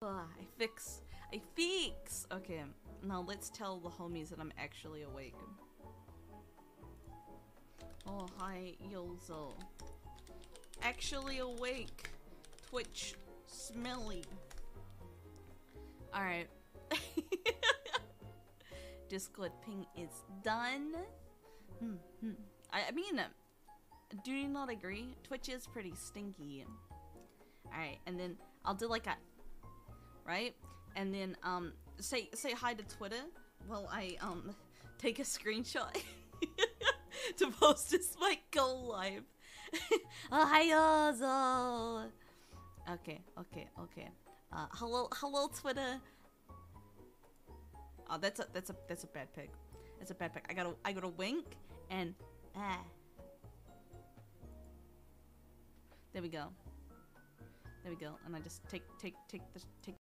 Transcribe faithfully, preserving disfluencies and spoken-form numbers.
I fix. I fix. Okay, now let's tell the homies that I'm actually awake. Oh, hi, Yozo. Actually awake. Twitch smelly. Alright. Discord ping is done. Hmm, hmm. I, I mean, do you not agree? Twitch is pretty stinky. Alright, and then I'll do like a, right? And then um say say hi to Twitter while I um take a screenshot to post as my go live. Oh, hi Yozo. Okay, okay, okay. Uh, hello, hello Twitter. Oh, that's a that's a that's a bad pic. That's a bad pic. I gotta I gotta wink and ah. There we go. There we go. And I just take take take the take